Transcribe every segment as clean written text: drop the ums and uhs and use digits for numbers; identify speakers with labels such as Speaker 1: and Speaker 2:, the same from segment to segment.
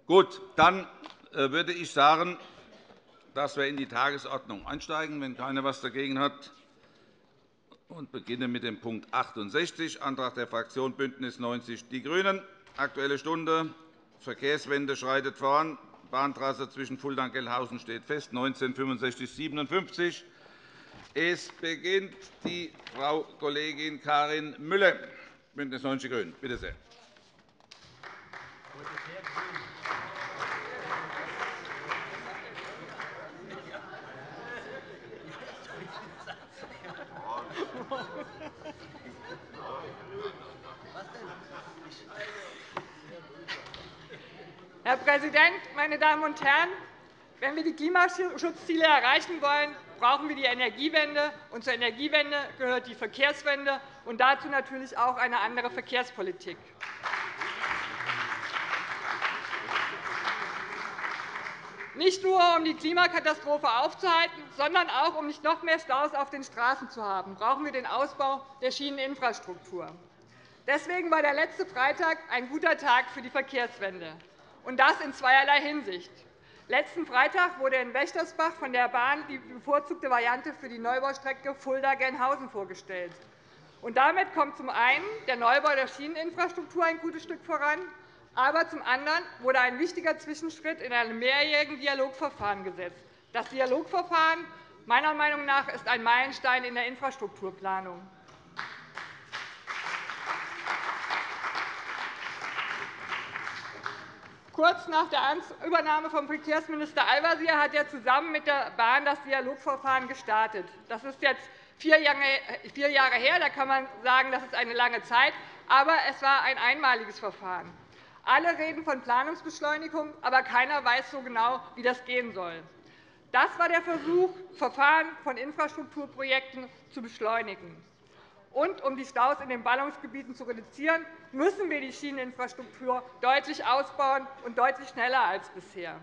Speaker 1: Gut, dann würde ich sagen, dass wir in die Tagesordnung einsteigen, wenn keiner etwas dagegen hat, und beginnen mit dem Punkt 68, Antrag der Fraktion BÜNDNIS 90 die GRÜNEN, Aktuelle Stunde. Verkehrswende schreitet voran. Bahntrasse zwischen Fulda und Gelnhausen steht fest, 1965-57. Es beginnt die Frau Kollegin Karin Müller, BÜNDNIS 90 die GRÜNEN. Bitte sehr.
Speaker 2: Herr Präsident, meine Damen und Herren! Wenn wir die Klimaschutzziele erreichen wollen, brauchen wir die Energiewende. Und zur Energiewende gehört die Verkehrswende und dazu natürlich auch eine andere Verkehrspolitik. Nicht nur, um die Klimakatastrophe aufzuhalten, sondern auch, um nicht noch mehr Staus auf den Straßen zu haben, brauchen wir den Ausbau der Schieneninfrastruktur. Deswegen war der letzte Freitag ein guter Tag für die Verkehrswende, und das in zweierlei Hinsicht. Letzten Freitag wurde in Wächtersbach von der Bahn die bevorzugte Variante für die Neubaustrecke Fulda-Gelnhausen vorgestellt. Und damit kommt zum einen der Neubau der Schieneninfrastruktur ein gutes Stück voran, aber zum anderen wurde ein wichtiger Zwischenschritt in einem mehrjährigen Dialogverfahren gesetzt. Das Dialogverfahren meiner Meinung nach ist ein Meilenstein in der Infrastrukturplanung. Kurz nach der Übernahme von Verkehrsminister Al-Wazir hat er zusammen mit der Bahn das Dialogverfahren gestartet. Das ist jetzt 4 Jahre her. Da kann man sagen, das ist eine lange Zeit. Aber es war ein einmaliges Verfahren. Alle reden von Planungsbeschleunigung, aber keiner weiß so genau, wie das gehen soll. Das war der Versuch, Verfahren von Infrastrukturprojekten zu beschleunigen. Und um die Staus in den Ballungsgebieten zu reduzieren, müssen wir die Schieneninfrastruktur deutlich ausbauen und deutlich schneller als bisher.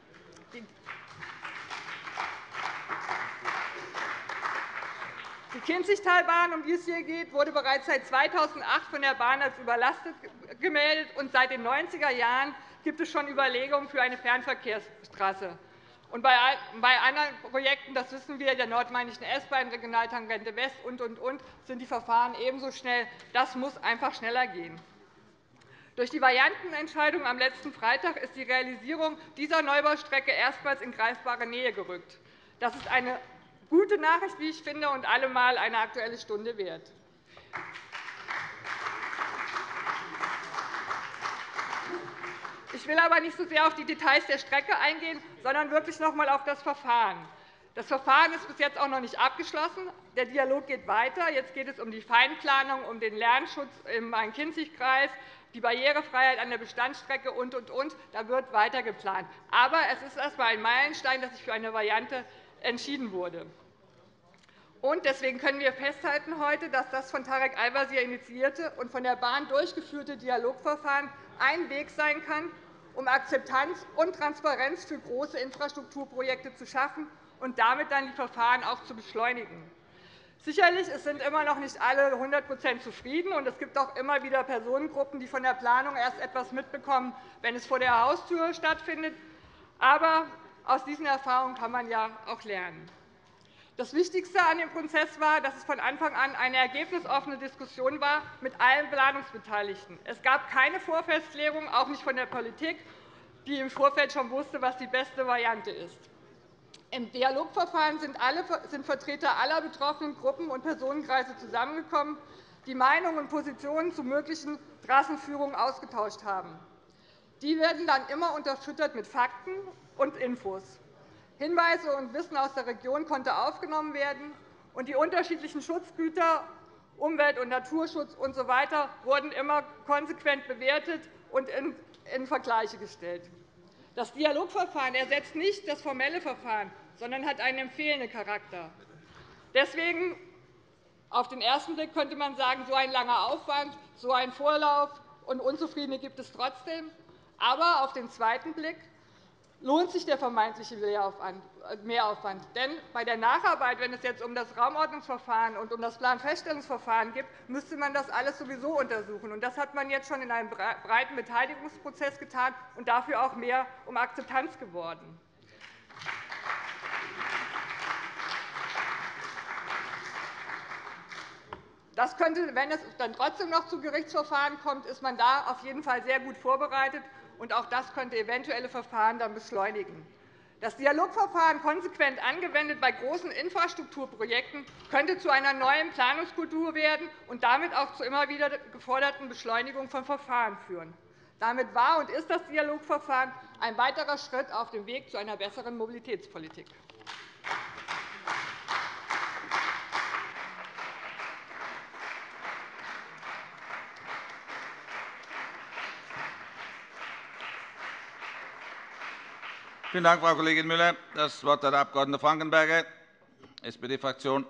Speaker 2: Die Kinzigtalbahn, um die es hier geht, wurde bereits seit 2008 von der Bahn als überlastet gemeldet, und seit den 90er Jahren gibt es schon Überlegungen für eine Fernverkehrstrasse. Und bei anderen Projekten, das wissen wir, der nordmainischen S-Bahn, Regionaltangente West und, sind die Verfahren ebenso schnell. Das muss einfach schneller gehen. Durch die Variantenentscheidung am letzten Freitag ist die Realisierung dieser Neubaustrecke erstmals in greifbare Nähe gerückt. Das ist eine gute Nachricht, wie ich finde, und allemal eine Aktuelle Stunde wert. Ich will aber nicht so sehr auf die Details der Strecke eingehen, sondern wirklich noch einmal auf das Verfahren. Das Verfahren ist bis jetzt auch noch nicht abgeschlossen. Der Dialog geht weiter. Jetzt geht es um die Feinplanung, um den Lärmschutz im Main-Kinzig-Kreis, die Barrierefreiheit an der Bestandsstrecke und. Da wird weiter geplant. Aber es ist erst einmal ein Meilenstein, dass sich für eine Variante entschieden wurde. Und deswegen können wir festhalten heute, dass das von Tarek Al-Wazir initiierte und von der Bahn durchgeführte Dialogverfahren ein Weg sein kann, um Akzeptanz und Transparenz für große Infrastrukturprojekte zu schaffen und damit dann die Verfahren auch zu beschleunigen. Sicherlich sind immer noch nicht alle 100% zufrieden, und es gibt auch immer wieder Personengruppen, die von der Planung erst etwas mitbekommen, wenn es vor der Haustür stattfindet. Aber aus diesen Erfahrungen kann man ja auch lernen. Das Wichtigste an dem Prozess war, dass es von Anfang an eine ergebnisoffene Diskussion war mit allen Planungsbeteiligten. Es gab keine Vorfestlegung, auch nicht von der Politik, die im Vorfeld schon wusste, was die beste Variante ist. Im Dialogverfahren sind Vertreter aller betroffenen Gruppen und Personenkreise zusammengekommen, die Meinungen und Positionen zu möglichen Trassenführungen ausgetauscht haben. Die werden dann immer unterfüttert mit Fakten und Infos. Hinweise und Wissen aus der Region konnte aufgenommen werden, und die unterschiedlichen Schutzgüter, Umwelt- und Naturschutz usw. wurden immer konsequent bewertet und in Vergleiche gestellt. Das Dialogverfahren ersetzt nicht das formelle Verfahren, sondern hat einen empfehlenden Charakter. Deswegen auf den ersten Blick könnte man sagen, so ein langer Aufwand, so ein Vorlauf, und Unzufriedene gibt es trotzdem. Aber auf den zweiten Blick lohnt sich der vermeintliche Mehraufwand. Denn bei der Nacharbeit, wenn es jetzt um das Raumordnungsverfahren und um das Planfeststellungsverfahren geht, müsste man das alles sowieso untersuchen. Das hat man jetzt schon in einem breiten Beteiligungsprozess getan und dafür auch mehr um Akzeptanz geworden. Das könnte, wenn es dann trotzdem noch zu Gerichtsverfahren kommt, ist man da auf jeden Fall sehr gut vorbereitet. Und auch das könnte eventuelle Verfahren dann beschleunigen. Das Dialogverfahren konsequent angewendet bei großen Infrastrukturprojekten könnte zu einer neuen Planungskultur werden und damit auch zur immer wieder geforderten Beschleunigung von Verfahren führen. Damit war und ist das Dialogverfahren ein weiterer Schritt auf dem Weg zu einer besseren Mobilitätspolitik.
Speaker 1: Vielen Dank, Frau Kollegin Müller. Das Wort hat der Abg. Frankenberger, SPD-Fraktion.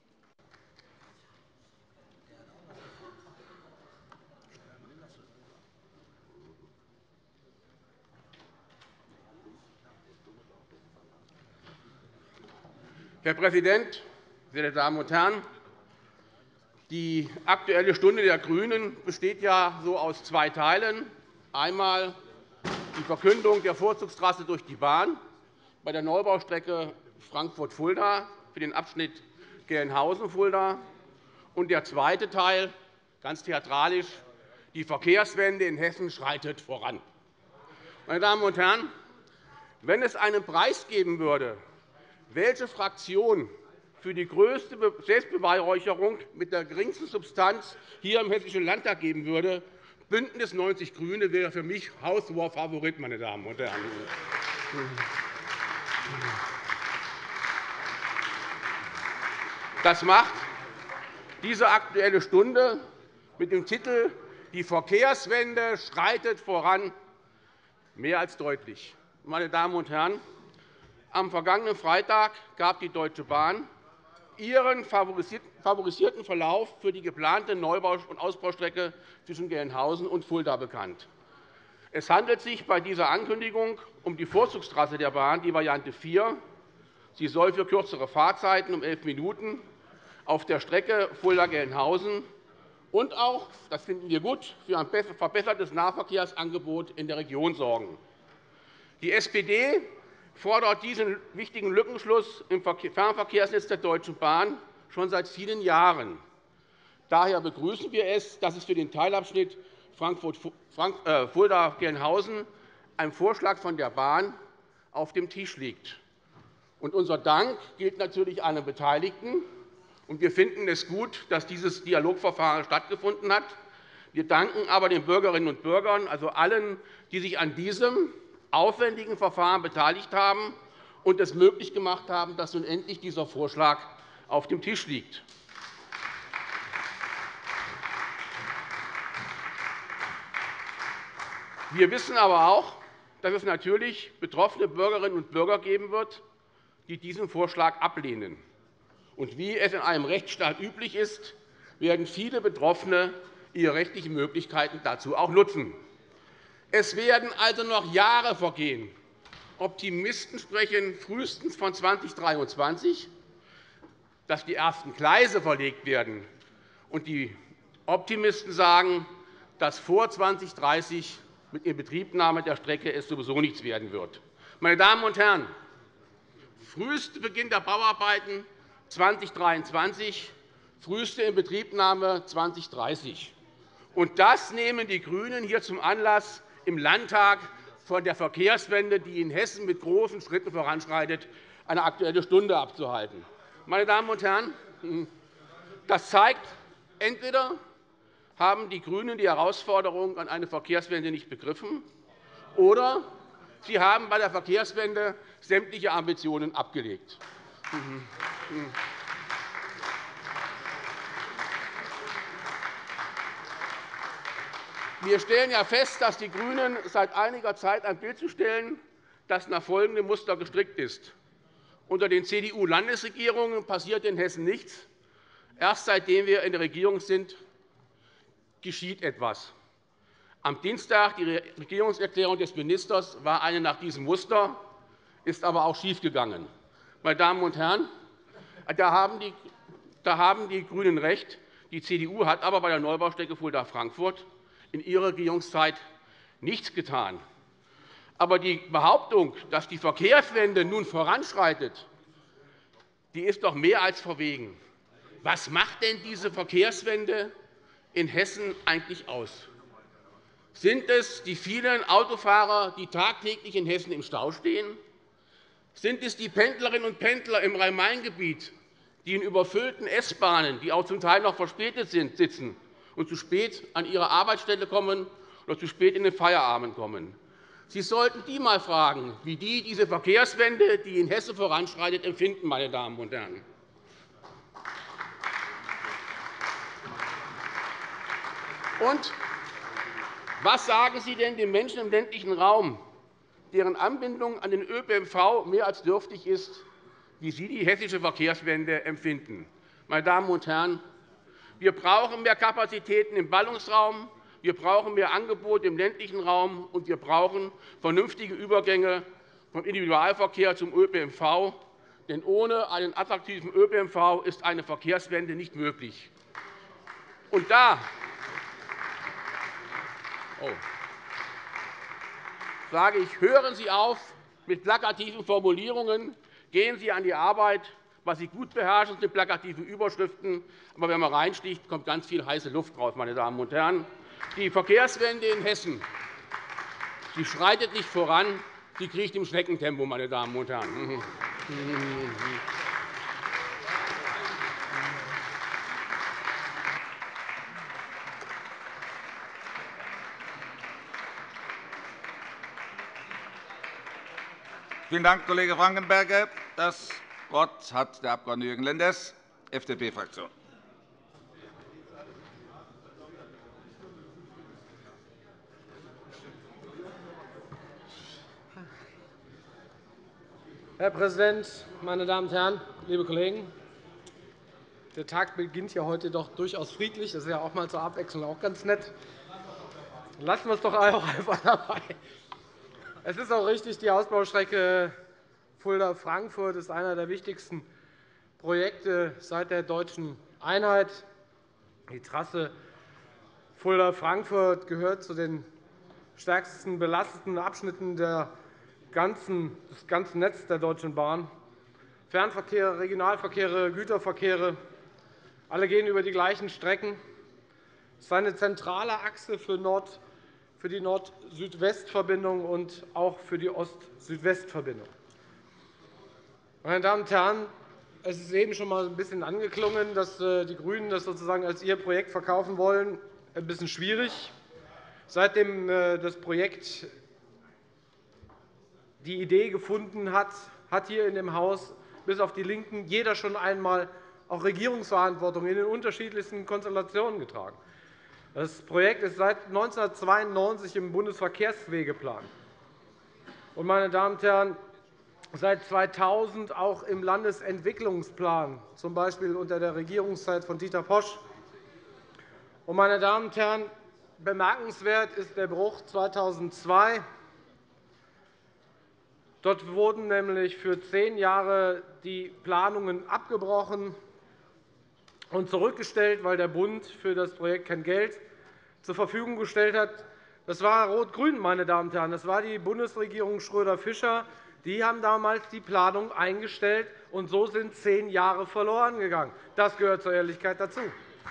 Speaker 3: Herr Präsident, sehr geehrte Damen und Herren! Die Aktuelle Stunde der GRÜNEN besteht ja so aus zwei Teilen. Einmal die Verkündung der Vorzugstrasse durch die Bahn bei der Neubaustrecke Frankfurt-Fulda für den Abschnitt Gelnhausen-Fulda. Und der zweite Teil, ganz theatralisch, die Verkehrswende in Hessen schreitet voran. Meine Damen und Herren, wenn es einen Preis geben würde, welche Fraktion für die größte Selbstbeweihräucherung mit der geringsten Substanz hier im Hessischen Landtag geben würde, BÜNDNIS 90 die GRÜNEN wäre für mich haushoher Favorit, meine Damen und Herren. Das macht diese Aktuelle Stunde mit dem Titel »Die Verkehrswende schreitet voran« mehr als deutlich. Meine Damen und Herren, am vergangenen Freitag gab die Deutsche Bahn ihren favorisierten Verlauf für die geplante Neubau- und Ausbaustrecke zwischen Gelnhausen und Fulda bekannt. Es handelt sich bei dieser Ankündigung um die Vorzugstrasse der Bahn, die Variante 4. Sie soll für kürzere Fahrzeiten um 11 Minuten auf der Strecke Fulda-Gelnhausen und auch, das finden wir gut, für ein verbessertes Nahverkehrsangebot in der Region sorgen. Die SPD fordert diesen wichtigen Lückenschluss im Fernverkehrsnetz der Deutschen Bahn schon seit vielen Jahren. Daher begrüßen wir es, dass es für den Teilabschnitt Fulda-Gelnhausen ein Vorschlag von der Bahn auf dem Tisch liegt. Unser Dank gilt natürlich allen Beteiligten. Wir finden es gut, dass dieses Dialogverfahren stattgefunden hat. Wir danken aber den Bürgerinnen und Bürgern, also allen, die sich an diesem aufwendigen Verfahren beteiligt haben und es möglich gemacht haben, dass nun endlich dieser Vorschlag auf dem Tisch liegt. Wir wissen aber auch, dass es natürlich betroffene Bürgerinnen und Bürger geben wird, die diesen Vorschlag ablehnen. Und wie es in einem Rechtsstaat üblich ist, werden viele Betroffene ihre rechtlichen Möglichkeiten dazu auch nutzen. Es werden also noch Jahre vergehen. Optimisten sprechen frühestens von 2023, dass die ersten Gleise verlegt werden. Und die Optimisten sagen, dass vor 2030 mit Inbetriebnahme der Strecke es sowieso nichts werden wird. Meine Damen und Herren, frühester Beginn der Bauarbeiten 2023, früheste Inbetriebnahme 2030. Und das nehmen die GRÜNEN hier zum Anlass, im Landtag von der Verkehrswende, die in Hessen mit großen Schritten voranschreitet, eine Aktuelle Stunde abzuhalten. Meine Damen und Herren, das zeigt, entweder haben die GRÜNEN die Herausforderung an eine Verkehrswende nicht begriffen, oder sie haben bei der Verkehrswende sämtliche Ambitionen abgelegt. Wir stellen ja fest, dass die GRÜNEN seit einiger Zeit ein Bild zustellen, das nach folgendem Muster gestrickt ist. Unter den CDU-Landesregierungen passiert in Hessen nichts. Erst seitdem wir in der Regierung sind, geschieht etwas. Am Dienstag die Regierungserklärung des Ministers war eine nach diesem Muster. ist aber auch schiefgegangen. Meine Damen und Herren, da haben die GRÜNEN recht. Die CDU hat aber bei der Neubaustrecke Fulda-Frankfurt in ihrer Regierungszeit nichts getan. Aber die Behauptung, dass die Verkehrswende nun voranschreitet, die ist doch mehr als verwegen. Was macht denn diese Verkehrswende in Hessen eigentlich aus? Sind es die vielen Autofahrer, die tagtäglich in Hessen im Stau stehen? Sind es die Pendlerinnen und Pendler im Rhein-Main-Gebiet, die in überfüllten S-Bahnen, die auch zum Teil noch verspätet sind, sitzen und zu spät an ihre Arbeitsstelle kommen oder zu spät in den Feierabend kommen? Sie sollten die einmal fragen, wie die diese Verkehrswende, die in Hessen voranschreitet, empfinden, meine Damen und Herren. Und was sagen Sie denn den Menschen im ländlichen Raum, deren Anbindung an den ÖPNV mehr als dürftig ist, wie sie die hessische Verkehrswende empfinden? Meine Damen und Herren, wir brauchen mehr Kapazitäten im Ballungsraum, wir brauchen mehr Angebote im ländlichen Raum, und wir brauchen vernünftige Übergänge vom Individualverkehr zum ÖPNV. Denn ohne einen attraktiven ÖPNV ist eine Verkehrswende nicht möglich. Und da sage ich, hören Sie auf mit plakativen Formulierungen, gehen Sie an die Arbeit. Was Sie gut beherrschen, sind plakative Überschriften. Aber wenn man reinsticht, kommt ganz viel heiße Luft raus, meine Damen und Herren. Die Verkehrswende in Hessen die schreitet nicht voran, sie kriecht im Schneckentempo, meine Damen und Herren.
Speaker 1: Vielen Dank, Kollege Frankenberger. Das Wort hat der Abg. Jürgen Lenders, FDP-Fraktion.
Speaker 4: Herr Präsident, meine Damen und Herren, liebe Kollegen! Der Tag beginnt ja heute doch durchaus friedlich. Das ist ja auch mal zur Abwechslung auch ganz nett. Lassen wir es doch auch einfach dabei. Es ist auch richtig, die Ausbaustrecke Fulda-Frankfurt ist einer der wichtigsten Projekte seit der deutschen Einheit. Die Trasse Fulda-Frankfurt gehört zu den stärksten belasteten Abschnitten des ganzen Netzes der Deutschen Bahn. Fernverkehre, Regionalverkehre, Güterverkehre, alle gehen über die gleichen Strecken. Es ist eine zentrale Achse für die Nord-Süd-West-Verbindung und auch für die Ost-Süd-West-Verbindung. Meine Damen und Herren, es ist eben schon einmal ein bisschen angeklungen, dass die GRÜNEN das sozusagen als ihr Projekt verkaufen wollen. Ein bisschen schwierig. Seitdem das Projekt die Idee gefunden hat, hat hier in dem Haus bis auf die LINKEN jeder schon einmal auch Regierungsverantwortung in den unterschiedlichsten Konstellationen getragen. Das Projekt ist seit 1992 im Bundesverkehrswegeplan und, meine Damen und Herren, seit 2000 auch im Landesentwicklungsplan, z. B. unter der Regierungszeit von Dieter Posch. Und, meine Damen und Herren, bemerkenswert ist der Bruch 2002. Dort wurden nämlich für 10 Jahre die Planungen abgebrochen und zurückgestellt, weil der Bund für das Projekt kein Geld zur Verfügung gestellt hat. Das war Rot-Grün, meine Damen und Herren. Das war die Bundesregierung Schröder-Fischer. Die haben damals die Planung eingestellt, und so sind 10 Jahre verloren gegangen. Das gehört zur Ehrlichkeit dazu.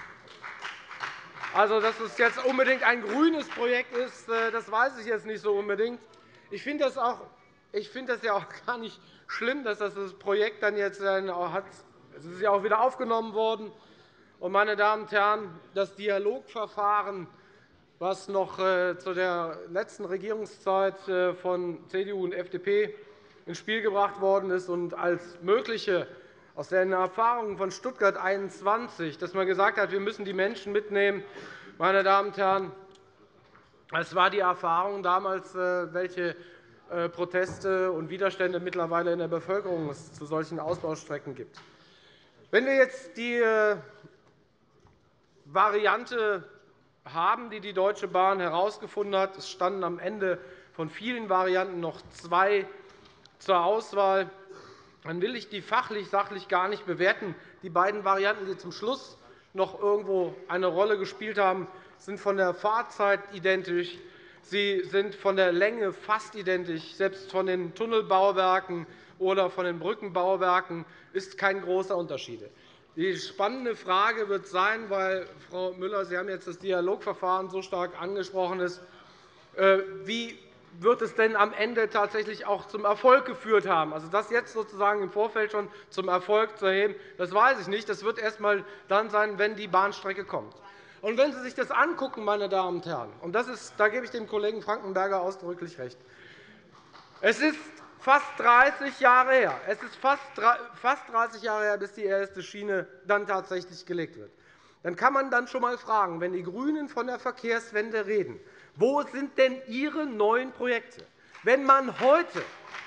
Speaker 4: Also, dass es jetzt unbedingt ein grünes Projekt ist, das weiß ich jetzt nicht so unbedingt. Ich finde das ja auch gar nicht schlimm, dass das Projekt dann jetzt es ist ja auch wieder aufgenommen worden. Und, meine Damen und Herren, das Dialogverfahren, was noch zu der letzten Regierungszeit von CDU und FDP ins Spiel gebracht worden ist und als mögliche aus den Erfahrungen von Stuttgart 21, dass man gesagt hat, wir müssen die Menschen mitnehmen. Meine Damen und Herren, es war die Erfahrung damals, welche Proteste und Widerstände mittlerweile in der Bevölkerung es zu solchen Ausbaustrecken gibt. Wenn wir jetzt die Variante haben, die die Deutsche Bahn herausgefunden hat, es standen am Ende von vielen Varianten noch 2 zur Auswahl, dann will ich die fachlich-sachlich gar nicht bewerten. Die beiden Varianten, die zum Schluss noch irgendwo eine Rolle gespielt haben, sind von der Fahrzeit identisch. Sie sind von der Länge fast identisch. Selbst von den Tunnelbauwerken oder von den Brückenbauwerken ist kein großer Unterschied. Die spannende Frage wird sein, weil, Frau Müller, Sie haben jetzt das Dialogverfahren so stark angesprochen, ist, wie wird es denn am Ende tatsächlich auch zum Erfolg geführt haben? Also das jetzt sozusagen im Vorfeld schon zum Erfolg zu erheben, das weiß ich nicht. Das wird erst einmal dann sein, wenn die Bahnstrecke kommt. Und wenn Sie sich das angucken, meine Damen und Herren, und da gebe ich dem Kollegen Frankenberger ausdrücklich recht, es ist fast 30 Jahre her. Es ist fast 30 Jahre her, bis die erste Schiene dann tatsächlich gelegt wird. Dann kann man dann schon einmal fragen, wenn die GRÜNEN von der Verkehrswende reden, wo sind denn Ihre neuen Projekte? Wenn man heute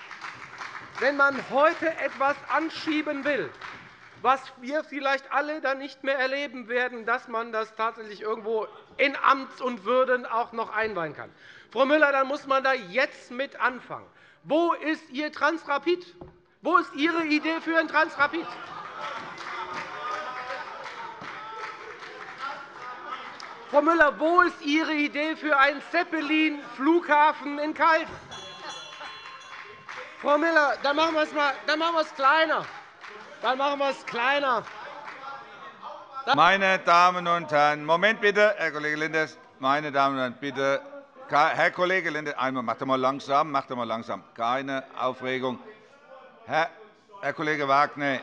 Speaker 4: etwas anschieben will, was wir vielleicht alle dann nicht mehr erleben werden, dass man das tatsächlich irgendwo in Amts und Würden auch noch einweihen kann. Frau Müller, dann muss man da jetzt mit anfangen. Wo ist Ihr Transrapid? Wo ist Ihre Idee für ein Transrapid? Frau Müller, wo ist Ihre Idee für einen Zeppelin-Flughafen in Calw? Frau Müller, dann machen wir es kleiner. Dann machen wir es kleiner.
Speaker 1: Meine Damen und Herren, Moment bitte, Herr Kollege Lenders. Meine Damen und Herren, bitte, Herr Kollege Lenders, einmal macht mal langsam, keine Aufregung. Herr Kollege Wagner,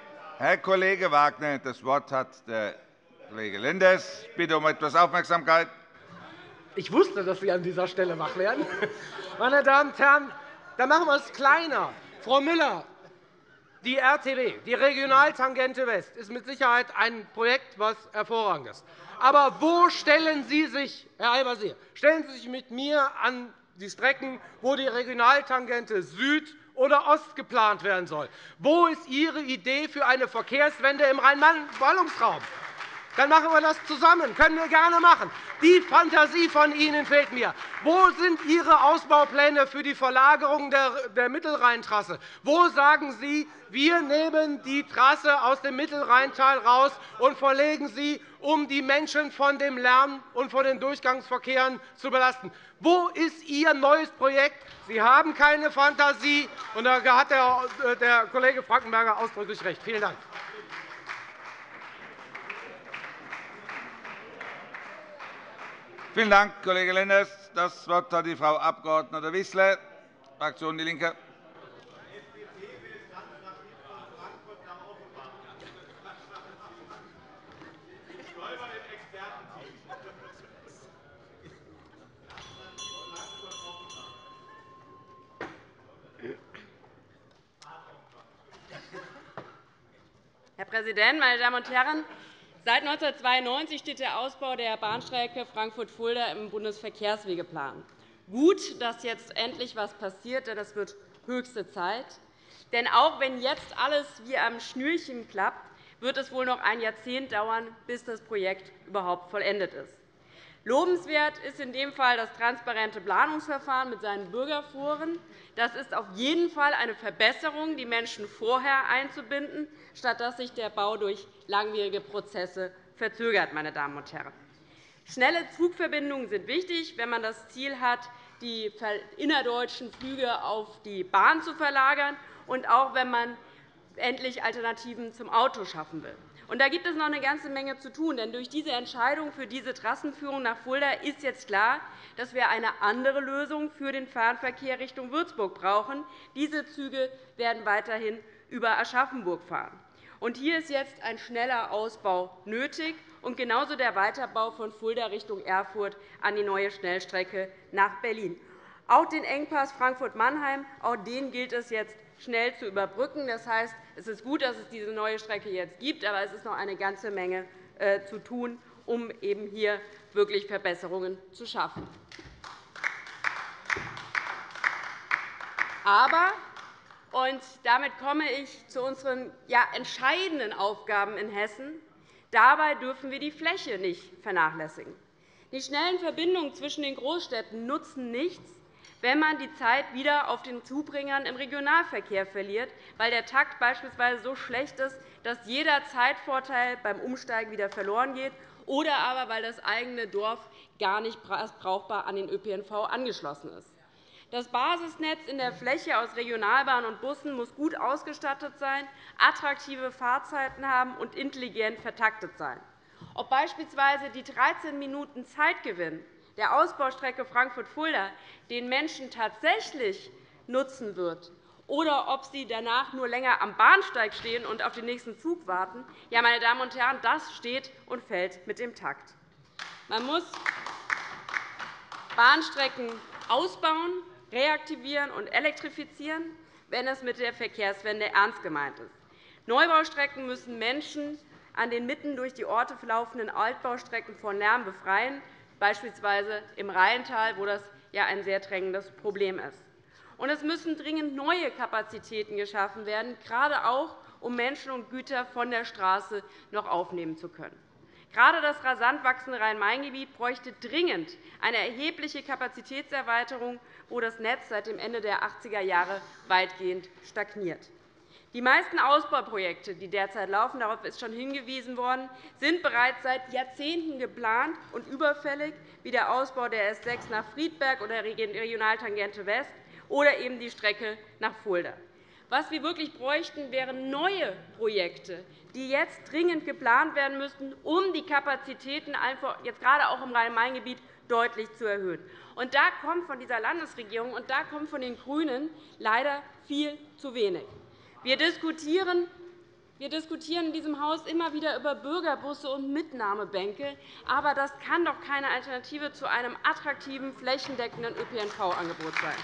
Speaker 1: das Wort hat der Kollege Lenders. Bitte um etwas Aufmerksamkeit.
Speaker 4: Ich wusste, dass Sie an dieser Stelle wach werden. Meine Damen und Herren, dann machen wir es kleiner. Frau Müller, die RTW, die Regionaltangente West, ist mit Sicherheit ein Projekt, das hervorragend ist. Aber wo stellen Sie sich, Herr Al-Wazir, stellen Sie sich mit mir an die Strecken, wo die Regionaltangente Süd oder Ost geplant werden soll? Wo ist Ihre Idee für eine Verkehrswende im Rhein-Main-Ballungsraum? Dann machen wir das zusammen. Können wir gerne machen. Die Fantasie von Ihnen fehlt mir. Wo sind Ihre Ausbaupläne für die Verlagerung der Mittelrheintrasse? Wo sagen Sie, wir nehmen die Trasse aus dem Mittelrheintal raus und verlegen sie, um die Menschen von dem Lärm und von den Durchgangsverkehren zu belasten? Wo ist Ihr neues Projekt? Sie haben keine Fantasie, und da hat der Kollege Frankenberger ausdrücklich recht. Vielen Dank.
Speaker 1: Vielen Dank, Kollege Lenders. Das Wort hat die Frau Abg. Wissler, Fraktion DIE LINKE.
Speaker 5: Herr Präsident, meine Damen und Herren! Seit 1992 steht der Ausbau der Bahnstrecke Frankfurt-Fulda im Bundesverkehrswegeplan. Gut, dass jetzt endlich etwas passiert, denn es wird höchste Zeit. Denn auch wenn jetzt alles wie am Schnürchen klappt, wird es wohl noch ein Jahrzehnt dauern, bis das Projekt überhaupt vollendet ist. Lobenswert ist in dem Fall das transparente Planungsverfahren mit seinen Bürgerforen. Das ist auf jeden Fall eine Verbesserung, die Menschen vorher einzubinden, statt dass sich der Bau durch langwierige Prozesse verzögert. Meine Damen und Herren. Schnelle Zugverbindungen sind wichtig, wenn man das Ziel hat, die innerdeutschen Flüge auf die Bahn zu verlagern, und auch wenn man endlich Alternativen zum Auto schaffen will. Und da gibt es noch eine ganze Menge zu tun. Denn durch diese Entscheidung für diese Trassenführung nach Fulda ist jetzt klar, dass wir eine andere Lösung für den Fernverkehr Richtung Würzburg brauchen. Diese Züge werden weiterhin über Aschaffenburg fahren. Und hier ist jetzt ein schneller Ausbau nötig und genauso der Weiterbau von Fulda Richtung Erfurt an die neue Schnellstrecke nach Berlin. Auch den Engpass Frankfurt-Mannheim, auch den gilt es jetzt schnell zu überbrücken. Das heißt, es ist gut, dass es diese neue Strecke jetzt gibt, aber es ist noch eine ganze Menge zu tun, um eben hier wirklich Verbesserungen zu schaffen. Aber, und damit komme ich zu unseren entscheidenden Aufgaben in Hessen, dabei dürfen wir die Fläche nicht vernachlässigen. Die schnellen Verbindungen zwischen den Großstädten nutzen nichts, wenn man die Zeit wieder auf den Zubringern im Regionalverkehr verliert, weil der Takt beispielsweise so schlecht ist, dass jeder Zeitvorteil beim Umsteigen wieder verloren geht, oder aber weil das eigene Dorf gar nicht brauchbar an den ÖPNV angeschlossen ist. Das Basisnetz in der Fläche aus Regionalbahnen und Bussen muss gut ausgestattet sein, attraktive Fahrzeiten haben und intelligent vertaktet sein. Ob beispielsweise die 13 Minuten Zeitgewinn der Ausbaustrecke Frankfurt-Fulda den Menschen tatsächlich nutzen wird, oder ob sie danach nur länger am Bahnsteig stehen und auf den nächsten Zug warten, ja, meine Damen und Herren, das steht und fällt mit dem Takt. Man muss Bahnstrecken ausbauen, reaktivieren und elektrifizieren, wenn es mit der Verkehrswende ernst gemeint ist. Neubaustrecken müssen Menschen an den mitten durch die Orte laufenden Altbaustrecken von Lärm befreien, beispielsweise im Rheintal, wo das ja ein sehr drängendes Problem ist. Und es müssen dringend neue Kapazitäten geschaffen werden, gerade auch, um Menschen und Güter von der Straße noch aufnehmen zu können. Gerade das rasant wachsende Rhein-Main-Gebiet bräuchte dringend eine erhebliche Kapazitätserweiterung, wo das Netz seit dem Ende der 80er Jahre weitgehend stagniert. Die meisten Ausbauprojekte, die derzeit laufen, darauf ist schon hingewiesen worden, sind bereits seit Jahrzehnten geplant und überfällig, wie der Ausbau der S 6 nach Friedberg oder der Regionaltangente West oder eben die Strecke nach Fulda. Was wir wirklich bräuchten, wären neue Projekte, die jetzt dringend geplant werden müssten, um die Kapazitäten jetzt gerade auch im Rhein-Main-Gebiet deutlich zu erhöhen. Und da kommt von dieser Landesregierung und da kommt von den GRÜNEN leider viel zu wenig. Wir diskutieren in diesem Haus immer wieder über Bürgerbusse und Mitnahmebänke. Aber das kann doch keine Alternative zu einem attraktiven, flächendeckenden ÖPNV-Angebot sein.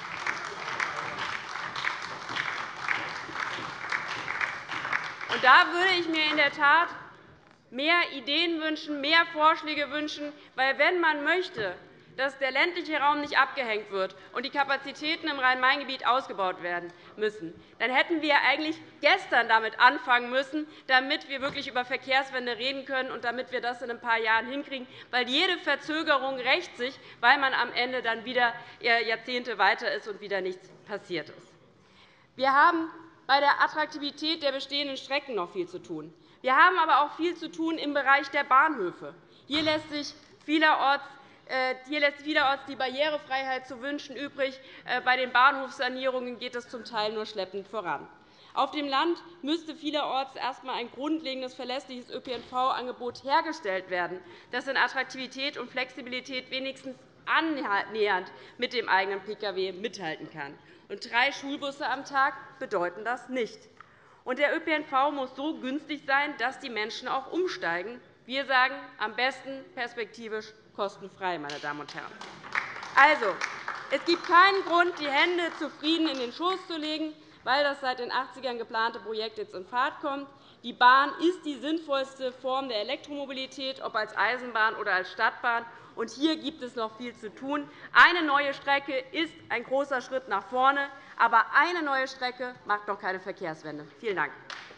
Speaker 5: Und da würde ich mir in der Tat mehr Ideen wünschen, mehr Vorschläge wünschen. Weil, wenn man möchte, dass der ländliche Raum nicht abgehängt wird und die Kapazitäten im Rhein-Main-Gebiet ausgebaut werden müssen, dann hätten wir eigentlich gestern damit anfangen müssen, damit wir wirklich über Verkehrswende reden können und damit wir das in ein paar Jahren hinkriegen. Weil jede Verzögerung rächt sich, weil man am Ende dann wieder Jahrzehnte weiter ist und wieder nichts passiert ist. Wir haben bei der Attraktivität der bestehenden Strecken noch viel zu tun. Wir haben aber auch viel zu tun im Bereich der Bahnhöfe. Hier lässt vielerorts die Barrierefreiheit zu wünschen übrig. Bei den Bahnhofssanierungen geht es zum Teil nur schleppend voran. Auf dem Land müsste vielerorts erst einmal ein grundlegendes, verlässliches ÖPNV-Angebot hergestellt werden, das in Attraktivität und Flexibilität wenigstens annähernd mit dem eigenen Pkw mithalten kann. Und 3 Schulbusse am Tag bedeuten das nicht. Und der ÖPNV muss so günstig sein, dass die Menschen auch umsteigen. Wir sagen, am besten perspektivisch kostenfrei, meine Damen und Herren. Also, es gibt keinen Grund, die Hände zufrieden in den Schoß zu legen, weil das seit den 80ern geplante Projekt jetzt in Fahrt kommt. Die Bahn ist die sinnvollste Form der Elektromobilität, ob als Eisenbahn oder als Stadtbahn. Und hier gibt es noch viel zu tun. Eine neue Strecke ist ein großer Schritt nach vorne, aber eine neue Strecke macht noch keine Verkehrswende. Vielen Dank.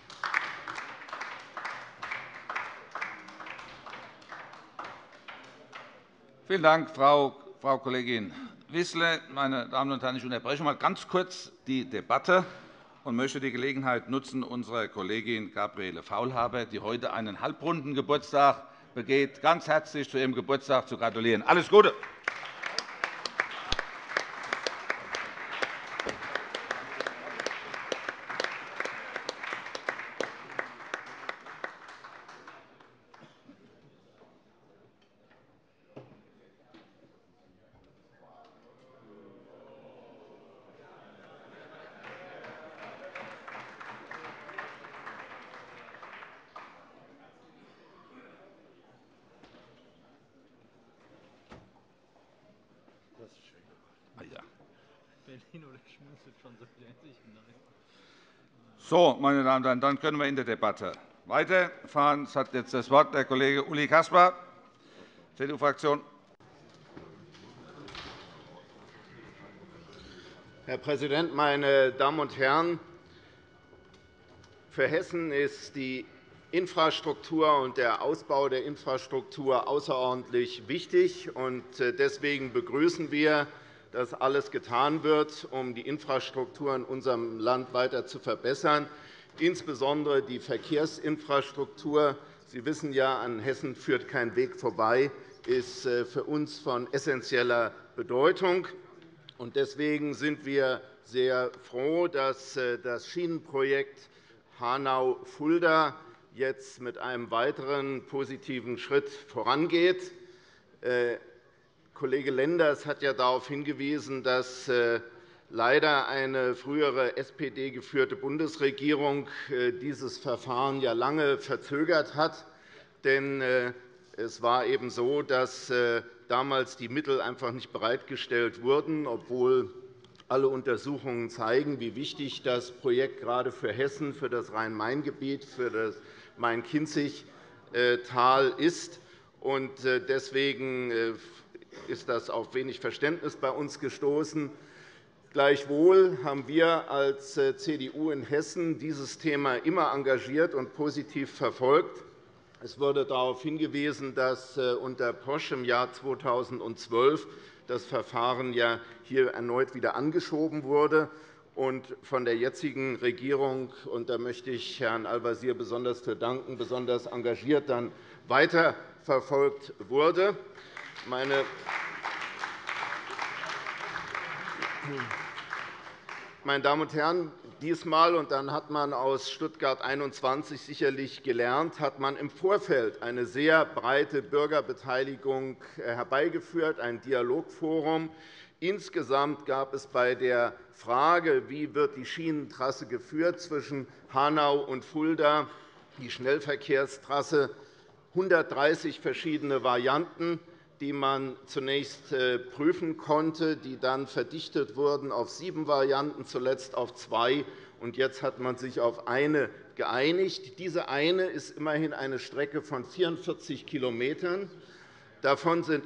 Speaker 1: Vielen Dank, Frau Kollegin Wissler. Meine Damen und Herren, ich unterbreche einmal ganz kurz die Debatte und möchte die Gelegenheit nutzen, unserer Kollegin Gabriele Faulhaber, die heute einen halbrunden Geburtstag begeht, ganz herzlich zu ihrem Geburtstag zu gratulieren. Alles Gute! So, meine Damen und Herren, dann können wir in der Debatte weiterfahren. Es hat jetzt das Wort der Kollege Uli Caspar, CDU-Fraktion.
Speaker 6: Herr Präsident, meine Damen und Herren! Für Hessen ist die Infrastruktur und der Ausbau der Infrastruktur außerordentlich wichtig. Deswegen begrüßen wir dass alles getan wird, um die Infrastruktur in unserem Land weiter zu verbessern, insbesondere die Verkehrsinfrastruktur. Sie wissen ja, an Hessen führt kein Weg vorbei, ist für uns von essenzieller Bedeutung. Deswegen sind wir sehr froh, dass das Schienenprojekt Hanau-Fulda jetzt mit einem weiteren positiven Schritt vorangeht. Kollege Lenders hat ja darauf hingewiesen, dass leider eine frühere SPD-geführte Bundesregierung dieses Verfahren ja lange verzögert hat. Denn es war eben so, dass damals die Mittel einfach nicht bereitgestellt wurden, obwohl alle Untersuchungen zeigen, wie wichtig das Projekt gerade für Hessen, für das Rhein-Main-Gebiet, für das Main-Kinzig-Tal ist. Deswegen ist das auf wenig Verständnis bei uns gestoßen. Gleichwohl haben wir als CDU in Hessen dieses Thema immer engagiert und positiv verfolgt. Es wurde darauf hingewiesen, dass unter Posch im Jahr 2012 das Verfahren ja hier erneut wieder angeschoben wurde und von der jetzigen Regierung, und da möchte ich Herrn Al-Wazir besonders für danken, besonders engagiert dann weiterverfolgt wurde. Meine Damen und Herren, diesmal, und dann hat man aus Stuttgart 21 sicherlich gelernt, hat man im Vorfeld eine sehr breite Bürgerbeteiligung herbeigeführt, ein Dialogforum. Insgesamt gab es bei der Frage, wie wird die Schienentrasse geführt zwischen Hanau und Fulda, die Schnellverkehrstrasse, 130 verschiedene Varianten, die man zunächst prüfen konnte, die dann verdichtet wurden auf 7 Varianten, zuletzt auf 2. Und jetzt hat man sich auf eine geeinigt. Diese eine ist immerhin eine Strecke von 44 km. Davon sind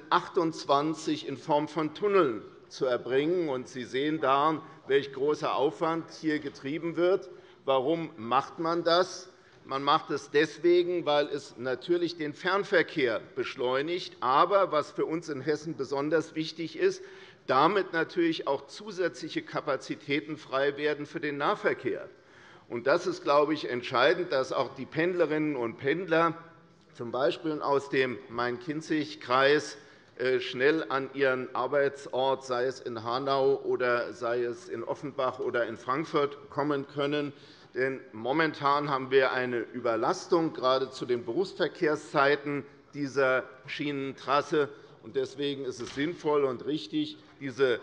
Speaker 6: 28 in Form von Tunneln zu erbringen. Und Sie sehen daran, welch großer Aufwand hier getrieben wird. Warum macht man das? Man macht es deswegen, weil es natürlich den Fernverkehr beschleunigt, aber, was für uns in Hessen besonders wichtig ist, damit natürlich auch zusätzliche Kapazitäten frei werden für den Nahverkehr. Das ist, glaube ich, entscheidend, dass auch die Pendlerinnen und Pendler, z. B. aus dem Main-Kinzig-Kreis, schnell an ihren Arbeitsort, sei es in Hanau oder sei es in Offenbach oder in Frankfurt, kommen können. Denn momentan haben wir eine Überlastung, gerade zu den Berufsverkehrszeiten dieser Schienentrasse. Deswegen ist es sinnvoll und richtig, diese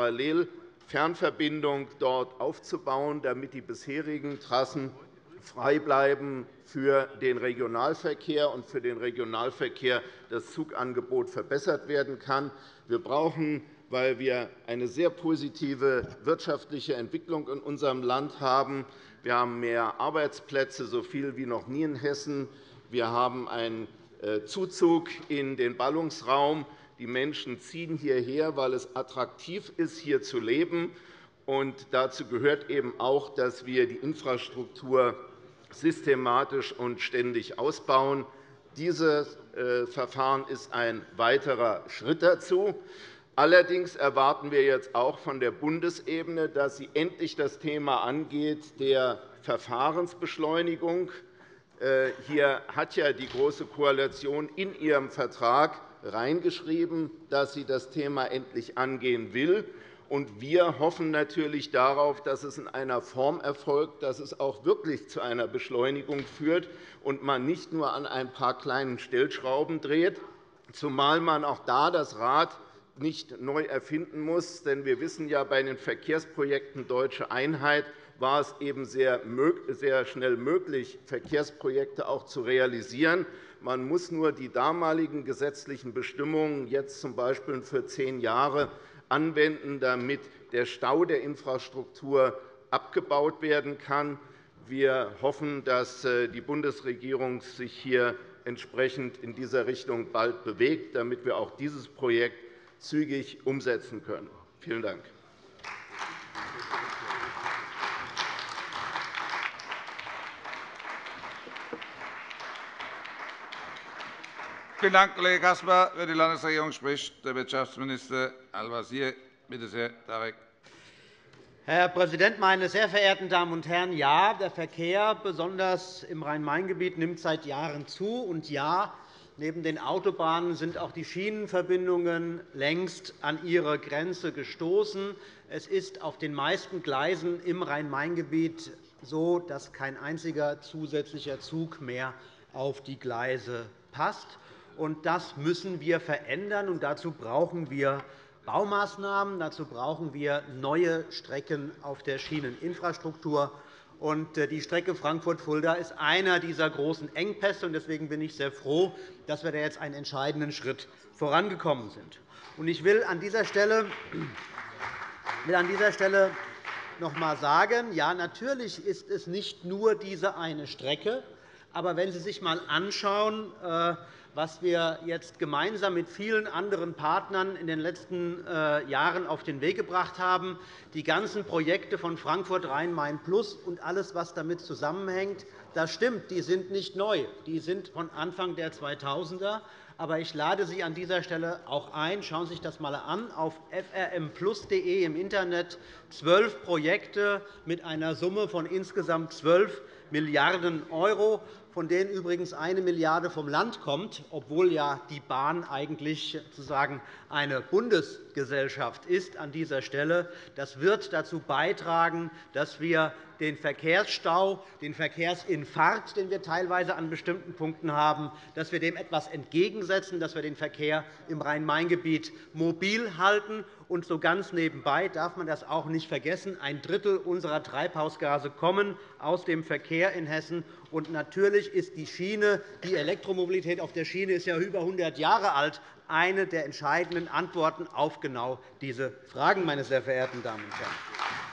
Speaker 6: Parallelfernverbindung dort aufzubauen, damit die bisherigen Trassen frei bleiben für den Regionalverkehr und für den Regionalverkehr das Zugangebot verbessert werden kann. Wir brauchen, weil wir eine sehr positive wirtschaftliche Entwicklung in unserem Land haben, wir haben mehr Arbeitsplätze, so viel wie noch nie in Hessen. Wir haben einen Zuzug in den Ballungsraum. Die Menschen ziehen hierher, weil es attraktiv ist, hier zu leben. Und dazu gehört eben auch, dass wir die Infrastruktur systematisch und ständig ausbauen. Dieses Verfahren ist ein weiterer Schritt dazu. Allerdings erwarten wir jetzt auch von der Bundesebene, dass sie endlich das Thema angeht der Verfahrensbeschleunigung. Hier hat ja die Große Koalition in ihrem Vertrag hineingeschrieben, dass sie das Thema endlich angehen will. Wir hoffen natürlich darauf, dass es in einer Form erfolgt, dass es auch wirklich zu einer Beschleunigung führt und man nicht nur an ein paar kleinen Stellschrauben dreht, zumal man auch da das Rad nicht neu erfinden muss. Denn wir wissen ja, bei den Verkehrsprojekten Deutsche Einheit war es eben sehr schnell möglich, Verkehrsprojekte auch zu realisieren. Man muss nur die damaligen gesetzlichen Bestimmungen jetzt z. B. für 10 Jahre anwenden, damit der Stau der Infrastruktur abgebaut werden kann. Wir hoffen, dass die Bundesregierung sich hier entsprechend in dieser Richtung bald bewegt, damit wir auch dieses Projekt zügig umsetzen können. Vielen Dank.
Speaker 1: Vielen Dank, Kollege Caspar. Für die Landesregierung spricht der Wirtschaftsminister Al-Wazir. Bitte sehr, Tarek.
Speaker 7: Herr Präsident, meine sehr verehrten Damen und Herren! Ja, der Verkehr, besonders im Rhein-Main-Gebiet, nimmt seit Jahren zu. Und ja, neben den Autobahnen sind auch die Schienenverbindungen längst an ihre Grenze gestoßen. Es ist auf den meisten Gleisen im Rhein-Main-Gebiet so, dass kein einziger zusätzlicher Zug mehr auf die Gleise passt. Das müssen wir verändern, und dazu brauchen wir Baumaßnahmen. Dazu brauchen wir neue Strecken auf der Schieneninfrastruktur. Die Strecke Frankfurt-Fulda ist einer dieser großen Engpässe. Deswegen bin ich sehr froh, dass wir da jetzt einen entscheidenden Schritt vorangekommen sind. Ich will an dieser Stelle noch einmal sagen, ja, natürlich ist es nicht nur diese eine Strecke. Aber wenn Sie sich einmal anschauen, was wir jetzt gemeinsam mit vielen anderen Partnern in den letzten Jahren auf den Weg gebracht haben, die ganzen Projekte von Frankfurt Rhein-Main Plus und alles, was damit zusammenhängt, das stimmt, die sind nicht neu. Die sind von Anfang der 2000er. Aber ich lade Sie an dieser Stelle auch ein, schauen Sie sich das einmal an, auf frmplus.de im Internet 12 Projekte mit einer Summe von insgesamt 12 Milliarden €, von denen übrigens 1 Milliarde € vom Land kommt, obwohl ja die Bahn eigentlich sozusagen eine Bundesgesellschaft ist an dieser Stelle. Das wird dazu beitragen, dass wir den Verkehrsstau, den Verkehrsinfarkt, den wir teilweise an bestimmten Punkten haben, dass wir dem etwas entgegensetzen, dass wir den Verkehr im Rhein-Main-Gebiet mobil halten. Und so ganz nebenbei darf man das auch nicht vergessen. Ein Drittel unserer Treibhausgase kommen aus dem Verkehr in Hessen. Und natürlich ist die Schiene, die Elektromobilität auf der Schiene ist ja über 100 Jahre alt, eine der entscheidenden Antworten auf genau diese Fragen, meine sehr verehrten Damen und Herren.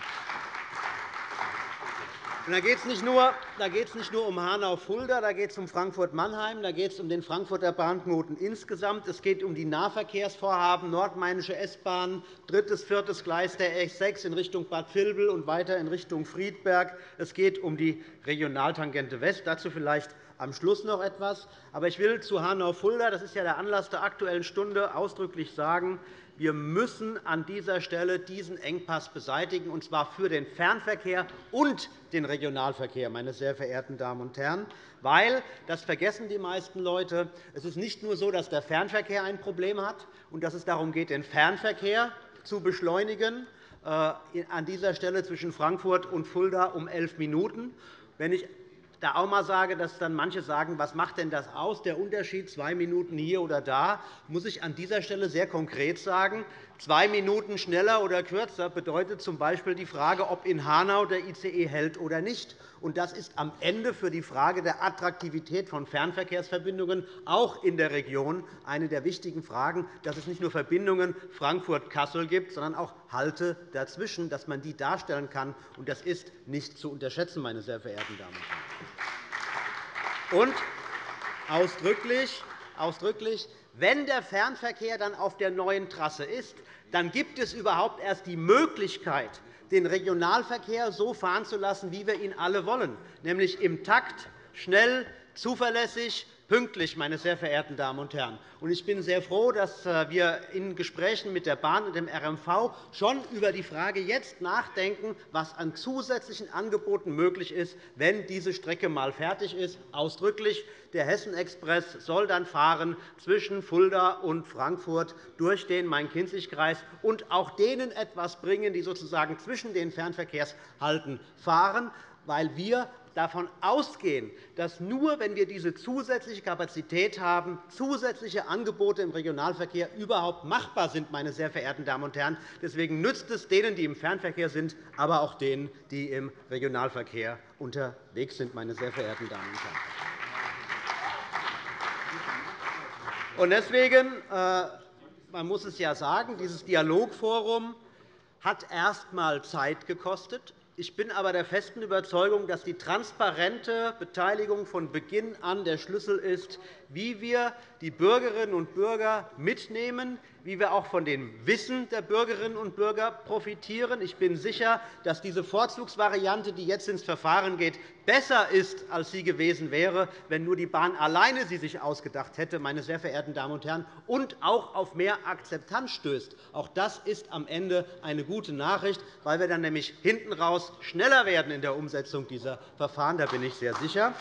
Speaker 7: Da geht es nicht nur um Hanau-Fulda, da geht es um Frankfurt-Mannheim, da geht es um den Frankfurter Bahnknoten insgesamt. Es geht um die Nahverkehrsvorhaben Nordmainische S-Bahn, 3. und 4. Gleis der S6 in Richtung Bad Vilbel und weiter in Richtung Friedberg. Es geht um die Regionaltangente West. Dazu vielleicht am Schluss noch etwas. Aber ich will zu Hanau-Fulda, das ist ja der Anlass der Aktuellen Stunde, ausdrücklich sagen, wir müssen an dieser Stelle diesen Engpass beseitigen, und zwar für den Fernverkehr und den Regionalverkehr, meine sehr verehrten Damen und Herren. Weil, das vergessen die meisten Leute, es ist nicht nur so, dass der Fernverkehr ein Problem hat und dass es darum geht, den Fernverkehr zu beschleunigen, an dieser Stelle zwischen Frankfurt und Fulda um 11 Minuten. Wenn ich da auch einmal sage, dass dann manche sagen, was macht denn das aus, der Unterschied 2 Minuten hier oder da, muss ich an dieser Stelle sehr konkret sagen, 2 Minuten schneller oder kürzer bedeutet z.B. die Frage, ob in Hanau der ICE hält oder nicht. Und das ist am Ende für die Frage der Attraktivität von Fernverkehrsverbindungen auch in der Region eine der wichtigen Fragen, dass es nicht nur Verbindungen Frankfurt-Kassel gibt, sondern auch Halte dazwischen, dass man die darstellen kann. Und das ist nicht zu unterschätzen, meine sehr verehrten Damen und Herren. Und ausdrücklich, wenn der Fernverkehr dann auf der neuen Trasse ist, dann gibt es überhaupt erst die Möglichkeit, den Regionalverkehr so fahren zu lassen, wie wir ihn alle wollen, nämlich im Takt, schnell, zuverlässig, pünktlich, meine sehr verehrten Damen und Herren. Ich bin sehr froh, dass wir in Gesprächen mit der Bahn und dem RMV schon über die Frage jetzt nachdenken, was an zusätzlichen Angeboten möglich ist, wenn diese Strecke einmal fertig ist. Ausdrücklich, der Hessen-Express soll dann fahren zwischen Fulda und Frankfurt durch den Main-Kinzig-Kreis und auch denen etwas bringen, die sozusagen zwischen den Fernverkehrshalten fahren, weil wir davon ausgehen, dass nur, wenn wir diese zusätzliche Kapazität haben, zusätzliche Angebote im Regionalverkehr überhaupt machbar sind, meine sehr verehrten Damen und Herren. Deswegen nützt es denen, die im Fernverkehr sind, aber auch denen, die im Regionalverkehr unterwegs sind, meine sehr verehrten Damen und Herren. Und deswegen, man muss es ja sagen, dieses Dialogforum hat erst einmal Zeit gekostet. Ich bin aber der festen Überzeugung, dass die transparente Beteiligung von Beginn an der Schlüssel ist, wie wir die Bürgerinnen und Bürger mitnehmen wie wir auch von dem Wissen der Bürgerinnen und Bürger profitieren. Ich bin sicher, dass diese Vorzugsvariante, die jetzt ins Verfahren geht, besser ist, als sie gewesen wäre, wenn nur die Bahn alleine sie sich ausgedacht hätte, meine sehr verehrten Damen und Herren, und auch auf mehr Akzeptanz stößt. Auch das ist am Ende eine gute Nachricht, weil wir dann nämlich hinten raus schneller werden in der Umsetzung dieser Verfahren. Da bin ich sehr sicher.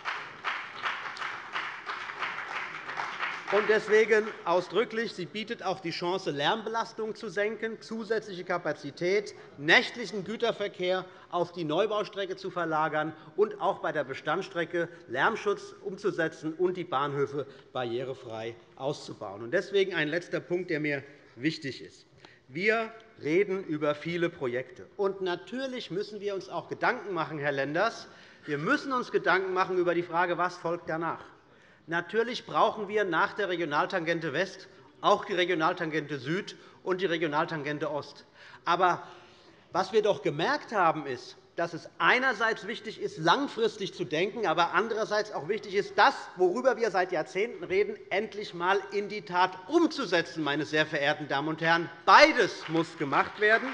Speaker 7: Und deswegen ausdrücklich, sie bietet auch die Chance, Lärmbelastung zu senken, zusätzliche Kapazität, nächtlichen Güterverkehr auf die Neubaustrecke zu verlagern und auch bei der Bestandsstrecke Lärmschutz umzusetzen und die Bahnhöfe barrierefrei auszubauen. Deswegen ein letzter Punkt, der mir wichtig ist. Wir reden über viele Projekte. Und natürlich müssen wir uns auch Gedanken machen, Herr Lenders. Wir müssen uns Gedanken machen über die Frage, was folgt danach. Natürlich brauchen wir nach der Regionaltangente West auch die Regionaltangente Süd und die Regionaltangente Ost. Aber was wir doch gemerkt haben, ist, dass es einerseits wichtig ist, langfristig zu denken, aber andererseits auch wichtig ist, das, worüber wir seit Jahrzehnten reden, endlich einmal in die Tat umzusetzen. Meine sehr verehrten Damen und Herren. Beides muss gemacht werden.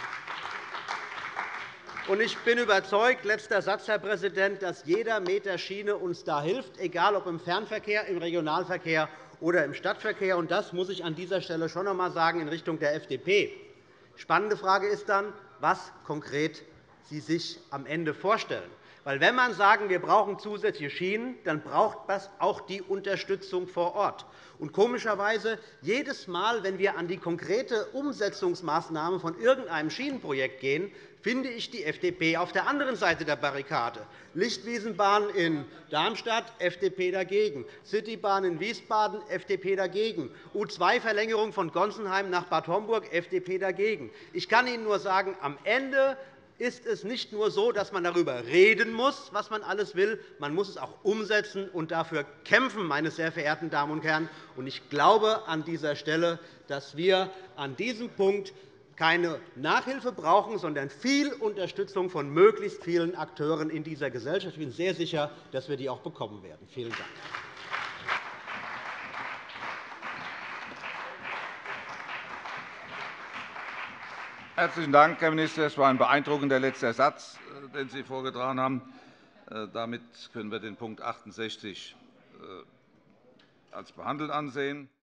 Speaker 7: Ich bin überzeugt, letzter Satz, Herr Präsident, dass jeder Meter Schiene uns da hilft, egal ob im Fernverkehr, im Regionalverkehr oder im Stadtverkehr. Das muss ich an dieser Stelle schon noch einmal sagen in Richtung der FDP. Die spannende Frage ist dann, was konkret Sie sich am Ende vorstellen. Weil, wenn man sagen, wir brauchen zusätzliche Schienen, dann braucht das auch die Unterstützung vor Ort. Und komischerweise, jedes Mal, wenn wir an die konkrete Umsetzungsmaßnahme von irgendeinem Schienenprojekt gehen, finde ich die FDP auf der anderen Seite der Barrikade. Lichtwiesenbahn in Darmstadt, FDP dagegen. Citybahn in Wiesbaden, FDP dagegen. U2-Verlängerung von Gonsenheim nach Bad Homburg, FDP dagegen. Ich kann Ihnen nur sagen, am Ende ist es nicht nur so, dass man darüber reden muss, was man alles will. Man muss es auch umsetzen und dafür kämpfen, meine sehr verehrten Damen und Herren. Ich glaube an dieser Stelle, dass wir an diesem Punkt keine Nachhilfe brauchen, sondern viel Unterstützung von möglichst vielen Akteuren in dieser Gesellschaft. Ich bin sehr sicher, dass wir die auch bekommen werden. Vielen Dank.
Speaker 1: Herzlichen Dank, Herr Minister. Es war ein beeindruckender letzter Satz, den Sie vorgetragen haben. Damit können wir den Punkt 68 als behandelt ansehen.